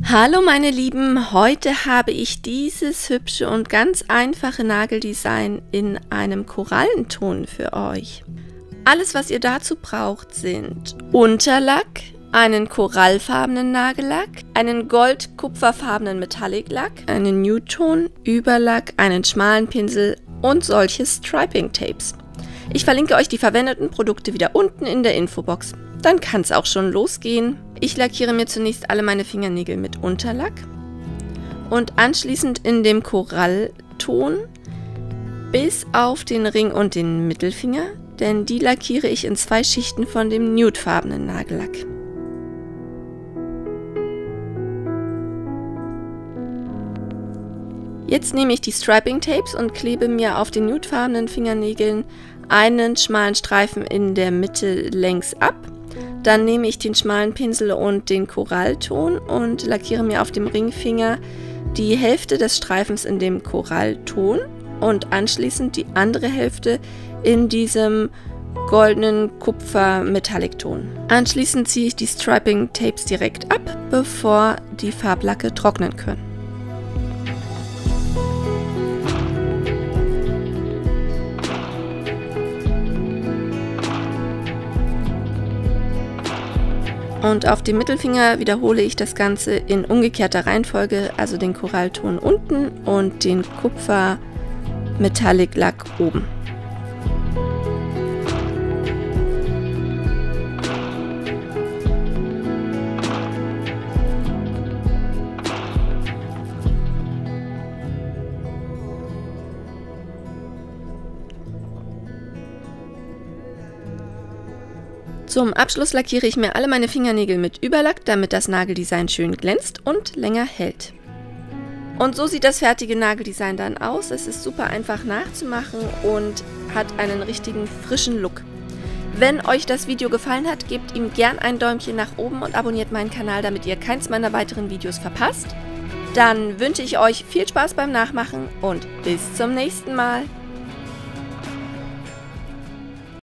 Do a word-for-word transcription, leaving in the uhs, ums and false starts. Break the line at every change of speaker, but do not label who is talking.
Hallo meine Lieben, heute habe ich dieses hübsche und ganz einfache Nageldesign in einem Korallenton für euch. Alles, was ihr dazu braucht, sind Unterlack, einen korallfarbenen Nagellack, einen gold-kupferfarbenen Metallic-Lack, einen Nude-Ton, Überlack, einen schmalen Pinsel und solche Striping-Tapes. Ich verlinke euch die verwendeten Produkte wieder unten in der Infobox. Dann kann es auch schon losgehen. Ich lackiere mir zunächst alle meine Fingernägel mit Unterlack und anschließend in dem Korallton bis auf den Ring und den Mittelfinger, denn die lackiere ich in zwei Schichten von dem nudefarbenen Nagellack. Jetzt nehme ich die Striping Tapes und klebe mir auf den nudefarbenen Fingernägeln einen schmalen Streifen in der Mitte längs ab. Dann nehme ich den schmalen Pinsel und den Korallton und lackiere mir auf dem Ringfinger die Hälfte des Streifens in dem Korallton und anschließend die andere Hälfte in diesem goldenen Kupfer-Metallic-Ton. Anschließend ziehe ich die Striping Tapes direkt ab, bevor die Farblacke trocknen können. Und auf dem Mittelfinger wiederhole ich das Ganze in umgekehrter Reihenfolge, also den Korallton unten und den Kupfer Metallic Lack oben. Zum Abschluss lackiere ich mir alle meine Fingernägel mit Überlack, damit das Nageldesign schön glänzt und länger hält. Und so sieht das fertige Nageldesign dann aus. Es ist super einfach nachzumachen und hat einen richtigen frischen Look. Wenn euch das Video gefallen hat, gebt ihm gern ein Däumchen nach oben und abonniert meinen Kanal, damit ihr keins meiner weiteren Videos verpasst. Dann wünsche ich euch viel Spaß beim Nachmachen und bis zum nächsten Mal.